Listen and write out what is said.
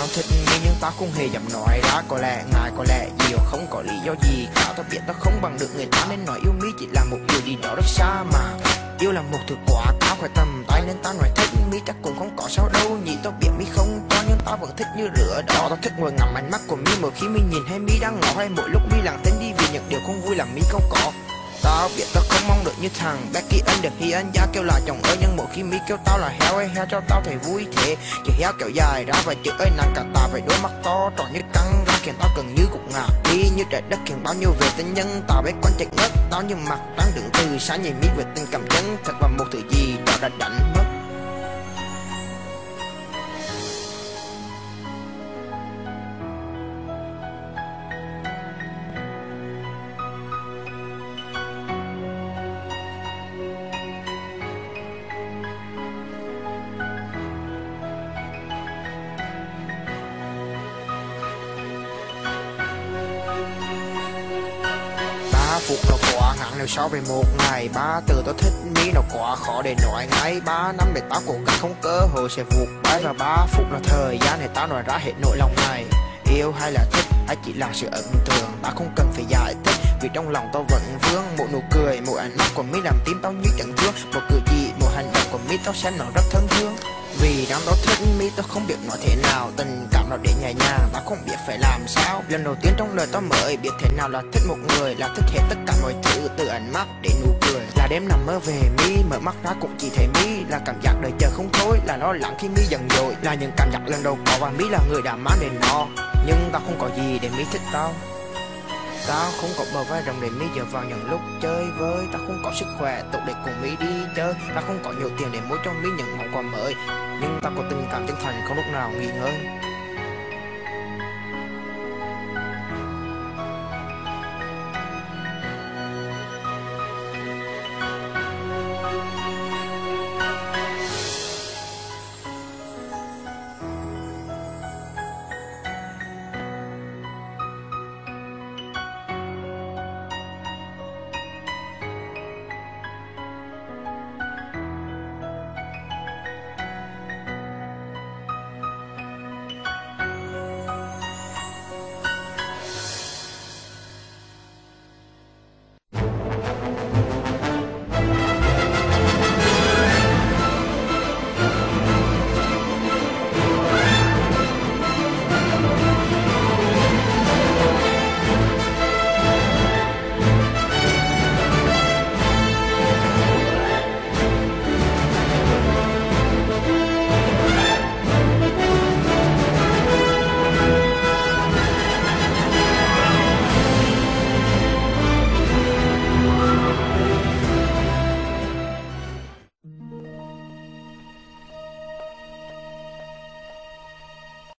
tao thích mi nhưng tao không hề dám nói ra. Có lẽ ngại, có lẽ nhiều, không có lý do gì cả. Tao biết tao không bằng được người ta nên nói yêu mi chỉ là một điều gì đó rất xa mà. Yêu là một thứ quá cao khỏi tầm tay nên tao nói thích mi chắc cũng không có sao đâu nhỉ. Tao biết mi không cho nhưng tao vẫn thích như rửa đó. Tao thích ngồi ngắm ánh mắt của mi mỗi khi mi nhìn hay mi đang ngỏ, hay mỗi lúc mi lặng tên đi vì những điều không vui làm mi không có. Tao biết tao không mong được như thằng Becky anh được khi anh giá kêu là chồng ơi, nhưng mỗi khi mi kêu tao là heo ơi heo cho tao thấy vui thế. Chữ heo kéo dài ra và chữ ơi nàng cả ta phải đôi mắt to tròn như căng ra khiến tao gần như gục ngã đi như trái đất khiến bao nhiêu về tình nhân tao biết quan chạy ngất. Tao như mặt đang đứng từ sáng nhìn mi về tình cảm chân thật và một thứ gì đó đã đánh mất. Phút nó quá ngắn nếu so với một ngày. 3 từ tao thích mi nó quá khó để nói ngay. 3 năm để tao cố gắng không cơ hội sẽ vụt bay. Và 3 phút là thời gian để tao nói ra hết nỗi lòng này. Yêu hay là thích hay chỉ là sự ấn tượng, tao không cần phải giải thích vì trong lòng tao vẫn vương. Một nụ cười, một ánh mắt của mi làm tim tao như chấn thương. Một cử chỉ, một hành động của mi tao xem nó rất thân thương. Vì đang đó thích mi tao không biết nói thế nào. Tình cảm nó để nhẹ nhàng tao không biết phải làm sao. Lần đầu tiên trong đời tao mới biết thế nào là thích một người. Là thích hết tất cả mọi thứ từ ánh mắt đến nụ cười. Là đêm nằm mơ về mi, mở mắt ra cũng chỉ thấy mi. Là cảm giác đời chờ không thôi, là lo lắng khi mi dần dội. Là những cảm giác lần đầu có và mi là người đã mang đến nó. Nhưng tao không có gì để mi thích tao. Tao không có bờ vai rộng để mi dựa vào những lúc chơi với. Tao không có sức khỏe tốt để cùng mi đi chơi. Tao không có nhiều tiền để mua cho mi những món quà mới. Nhưng tao có tình cảm chân thành không lúc nào nghỉ ngơi.